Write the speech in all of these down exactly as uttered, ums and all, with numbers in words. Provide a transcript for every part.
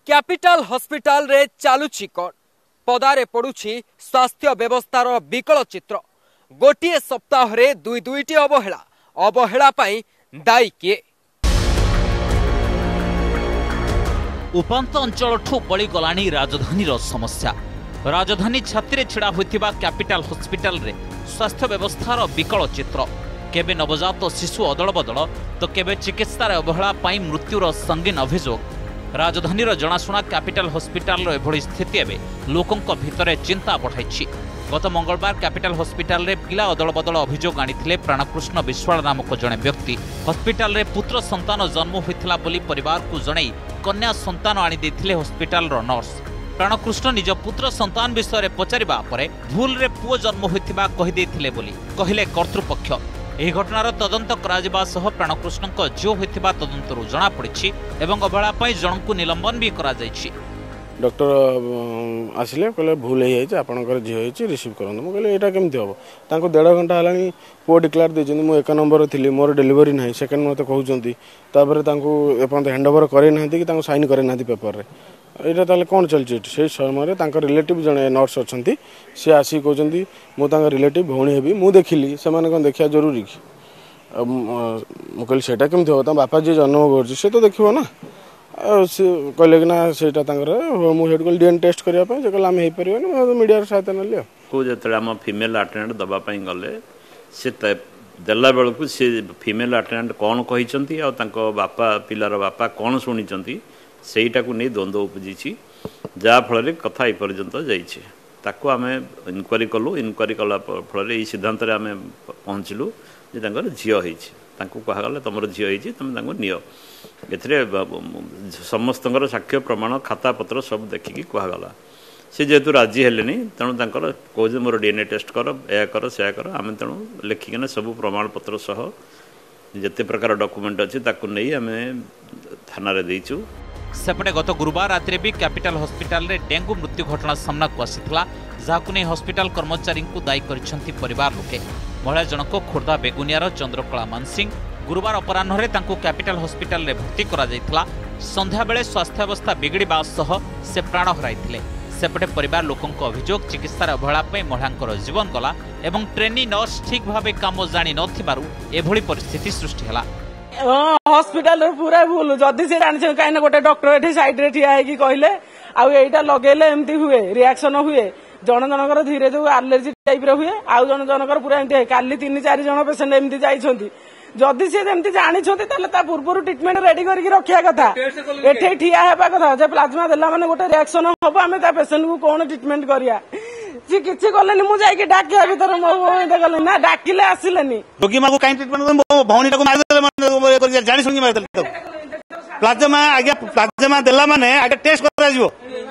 Capital hospital रे चालुची कौन पदारे पड़ुछि स्वास्थ्य व्यवस्थार विकल चित्र। गोटे सप्ताह रे दुई दुईटी अवहेला अवहेला पाई दायी किए? उपांत अंचल ठू बड़ी गलानी राजधानी समस्या। राजधानी छाती रे छिड़ा होइतिबा कैपिटल हॉस्पिटल रे स्वास्थ्य व्यवस्थार विकल चित्र। केबे नवजात शिशु अदल बदल तो केबे चिकित्सार अवहेला पाई मृत्युर संगीन अभियोग। राजधानीर जनाशुना कैपिटल हॉस्पिटल एभली स्थिति एवं लोकों भितर चिंता बढ़ाई। गत मंगलवार कैपिटल हॉस्पिटल रे पिला अदल बदल अभियोग आनिथिले प्राणकृष्ण विश्वाल नामक जड़े व्यक्ति। हॉस्पिटल रे पुत्र संतान जन्म होइथिला बोली परिवार को जणाई कन्या संतान आनी देथिले हॉस्पिटल रो नर्स। प्राणकृष्ण निज पुत्र संतान विषय पचारिबा परे भूल रे पुओ जन्म होइथिबा कहि देथिले बोली कहिले कर्तृपक्ष। ଏହି ଘଟଣାର ତଦନ୍ତ କରାଯିବା ସହ ପ୍ରାଣକୃଷ୍ଣଙ୍କ ଝିଅ ହୋଇଥିବା ତଦନ୍ତରୁ ଜଣାପଡ଼ିଛି ଏବଂ ଅବହେଳା ପାଇଁ ଜଣଙ୍କୁ ନିଲମ୍ବନ ବି କରାଯାଇଛି। डॉक्टर आसिले कहले भूल हो जाए आपंकर झील होती रिसीव करूँ। मुझे कहले यहाँ केमती हम ताको डेढ़ घंटा है पुओ डिक्लेयर देती मुझे एक नंबर थी मोर डिलीवरी ना सेकेंड मत कहते एपर्त हैंड ओवर करना कि साइन करना पेपर में यहाँ ताले कौन चलती से समय रिलेटिव जड़े नर्स अच्छा सी आसिक कहते मुझे रिलेटिव भौणी हेबी मुझे देखिली से कौन देखा जरूरी कि मुझे कहली केमती हम बापा जी जन्म कर तो देखो ना कहले कि ना सेटा मुझे कहली डीएनए टेस्ट करने से कहला आम हो पार मीडिया सहायता ना को जो आम फिमेल अटेंडेंट दवाई गले से देला बेलू सी फिमेल अटेंडेंट कौन कहते बापा पिलार बापा कौन शुणी सेटा को नहीं द्वंद्व उपजी जहाँफल कथा पर्यंत जाइए आम इनक्वारी कलु इनक्वारी कला फल ये सिद्धांत आम पहुँचलु झील हो कहगला तुम झील हो तुम नियो ए समस्त साक्ष्य प्रमाण खाता पत्र सब देखिकी कहगला सी जेहेतु राजी हेले तेणु कहे मोर डीएनए टेस्ट कर या कर से कर आम तेणु लिखिकिना सब प्रमाण पत्र सह जिते प्रकार डॉक्यूमेंट अच्छी नहीं आम थाना देचु। सेपटे गत गुरुवार राति भी कैपिटल हॉस्पिटल रे डेंगू मृत्यु घटना सामना को आसीथिला जहाकु नै हॉस्पिटल कर्मचारी को दायी करिसेंती परिवार लोके। महिला जनक खोर्धा बेगुनियार चंद्रकला मानसिंह गुरुवार अपराह्न रे तांको कैपिटल हॉस्पिटल रे भर्ती करा जायतिला। संध्या बेले स्वास्थ्य अवस्था बिगड़िबा सह से प्राण हराइथिले। सेपटे परिवार लोकों अभियोग चिकित्सार अवहेला पे महिलांकर जीवन गला एवं ट्रेनी नर्स ठीक भावे काम जानी नथिबारु एभली परिस्थिति सृष्टि हला। हॉस्पिटल पूरा भूल जदि से जानी कहीं गोटे डॉक्टर ये साइड रे ठिया है कहले आईटा लगेले एमती हुए रिएक्शन हुए जन जनकर धीरे जो आलर्जी टाइप हुए आउ जन जनकर पूरा एमती काली तीन चार जन पेसेंट एमती जाइछंती जदि सी एमती जानी पूर्व ट्रिटमेंट रेडी करके रखा कथा एठे ठिया हेबा कथा जे प्लाज्मा देला माने गोटे रिएक्शन हम आम पेसेंट को कौन ट्रिटमेंट करिया सी किछि गलेनी मु जाई डाकिया भीतर मो गले ना डाकिले आसिलेनी रोगी मा को काई ट्रीटमेंट भौणी को मार देले माने जानि सुनि मार देले प्लाज्मा आगे प्लाज्मा देला माने आगे टेस्ट करा जिवो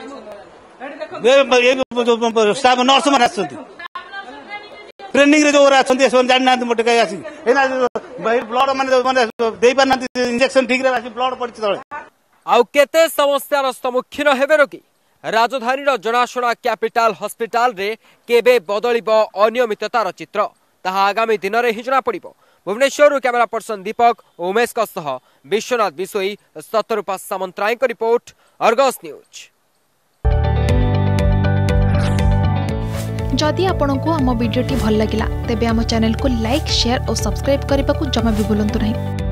ए स्टाफ नर्स माने आछंती ट्रेनिंग रे जो आछंती से जानि ना मोटे काई आसी एना ब्लड माने माने देई पार ना इंजेक्शन ठीक रे आसी ब्लड पड़छि तळे आउ केते समस्यार सम्मुखीन हेबे रोगी। राजधानी जनाशुना कैपिटल हॉस्पिटल रे केबे बदलिब अनियमिततार चित्र ताहा आगामी दिन में ही जना पड़िबो। भुवनेश्वर कैमरा पर्सन दीपक उमेश विश्वनाथ बिसोई सतरूपा सामंतराय को रिपोर्ट अर्गस न्यूज। जदि आपंक आम भिडी भल लगा तेब आम चैनल को लाइक शेयर और सब्सक्राइब करने को जमा भी भूलु नहीं।